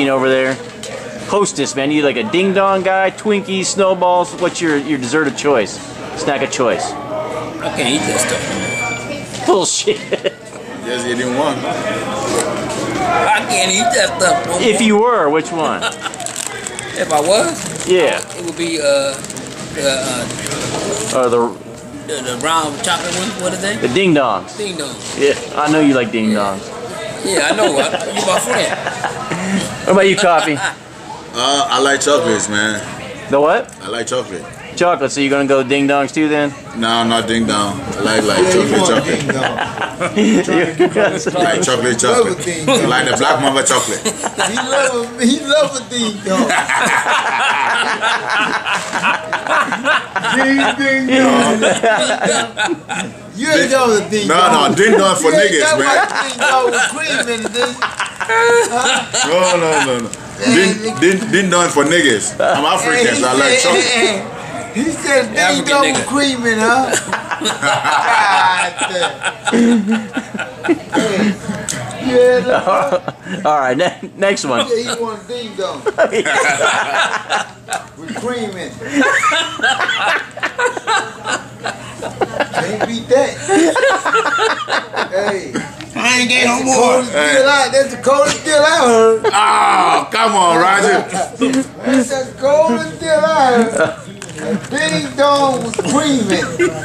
eating over there? Hostess, man. You like a ding dong guy, Twinkies, snowballs? What's your dessert of choice? Snack of choice? I can't eat that stuff. Bullshit. Just eating one. I can't eat that stuff. No If you were, which one? If I was? Yeah. It would be the round chocolate one. What is that? The ding dongs. Ding dong. Yeah, I know you like ding dongs. Yeah, I know. You're my friend. What about you, Kofi? I like chocolates, man. The what? I like chocolate. Chocolate. So you're gonna go ding dongs too then? No, not ding dong. I like chocolate. Like chocolate. Like the black mamba chocolate. He love a ding dong. Ding dong. You ain't know the ding dong. No, ding dong for niggas, man. Ding dong with cream in it. No. Ding dong for niggas. I'm African, so I like chocolate. He said ding dong with cream in it, huh? All right, next one. Yeah, he want ding dong with cream in it. Can't beat that. Hey, I ain't getting no more. That's the coldest deal I heard. Oh, come on, Roger. That's the coldest deal I heard. Ding dong with cream in it.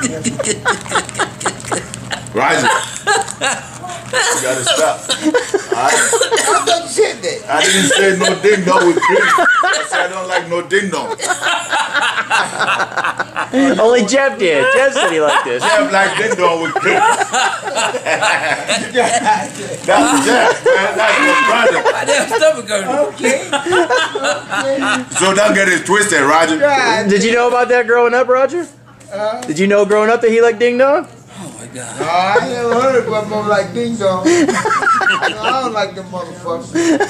Roger. You gotta stop. I thought you said that. I didn't say no ding dong with cream. I said I don't like no ding dong. Only Jeff did. Jeff said he liked this. Jeff like ding dong with cream. That's Jeff, man. That's your brother. My damn stomach hurt. Okay. So don't get it twisted, Roger. Did you know about that growing up, Roger? Did you know growing up that he liked ding dong? Oh my God. No, I ain't never heard it, but more like ding dong. No, I don't like them motherfuckers.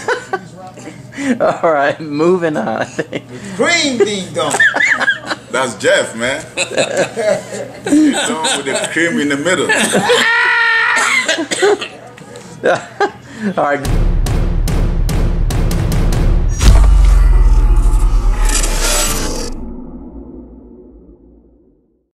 All right, moving on. Cream ding dong. That's Jeff, man. Ding dong with the cream in the middle. All right.